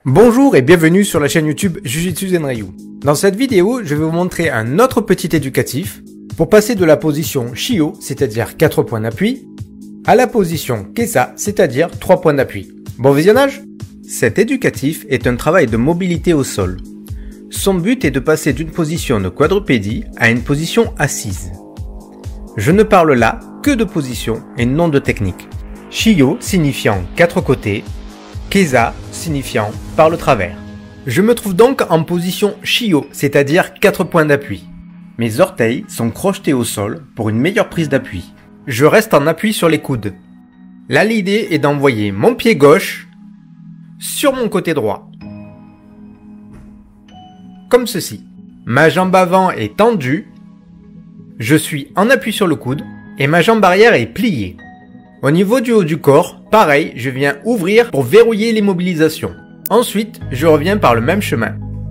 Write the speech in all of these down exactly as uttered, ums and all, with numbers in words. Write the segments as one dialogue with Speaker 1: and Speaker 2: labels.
Speaker 1: Bonjour et bienvenue sur la chaîne YouTube Jujutsu Zenryu. Dans cette vidéo, je vais vous montrer un autre petit éducatif pour passer de la position Shio, c'est-à-dire quatre points d'appui, à la position Kesa, c'est-à-dire trois points d'appui. Bon visionnage! Cet éducatif est un travail de mobilité au sol. Son but est de passer d'une position de quadrupédie à une position assise. Je ne parle là que de position et non de technique. Shio signifiant quatre côtés, Kesa signifiant par le travers. Je me trouve donc en position Shio, c'est-à-dire quatre points d'appui. Mes orteils sont crochetés au sol pour une meilleure prise d'appui. Je reste en appui sur les coudes. Là, l'idée est d'envoyer mon pied gauche sur mon côté droit. Comme ceci. Ma jambe avant est tendue, je suis en appui sur le coude et ma jambe arrière est pliée. Au niveau du haut du corps, pareil, je viens ouvrir pour verrouiller l'immobilisation. Ensuite, je reviens par le même chemin.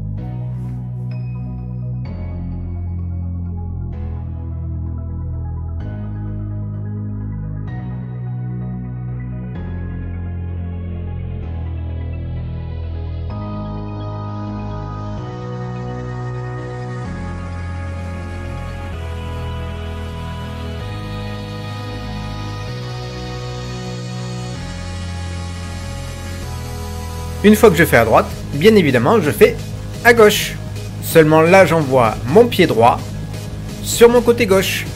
Speaker 1: Une fois que je fais à droite, bien évidemment, je fais à gauche. Seulement là, j'envoie mon pied droit sur mon côté gauche.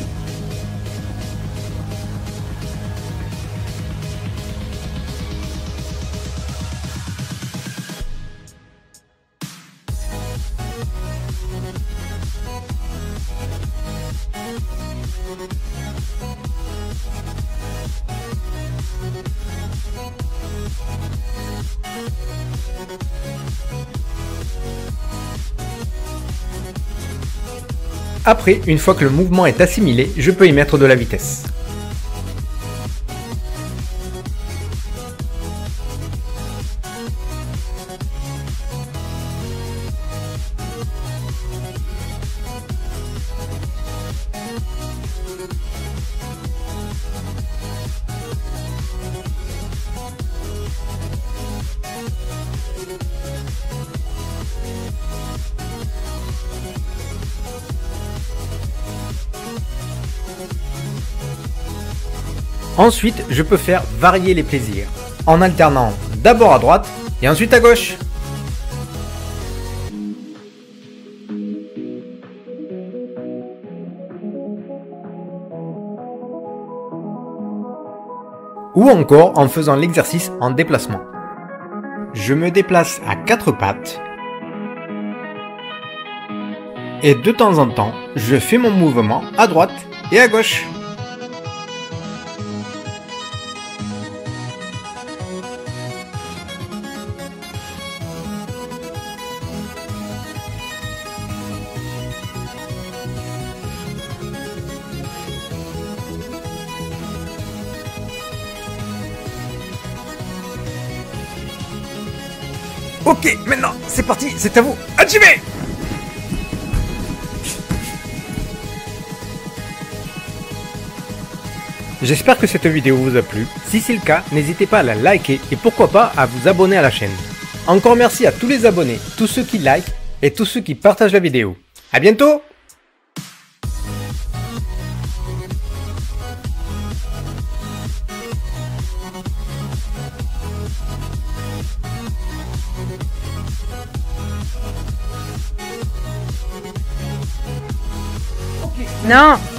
Speaker 1: Après, une fois que le mouvement est assimilé, je peux y mettre de la vitesse. Ensuite, je peux faire varier les plaisirs, en alternant d'abord à droite et ensuite à gauche. Ou encore en faisant l'exercice en déplacement. Je me déplace à quatre pattes. Et de temps en temps, je fais mon mouvement à droite et à gauche. Ok, maintenant, c'est parti, c'est à vous, Hajime! J'espère que cette vidéo vous a plu. Si c'est le cas, n'hésitez pas à la liker et pourquoi pas à vous abonner à la chaîne. Encore merci à tous les abonnés, tous ceux qui likent et tous ceux qui partagent la vidéo. À bientôt!
Speaker 2: Non.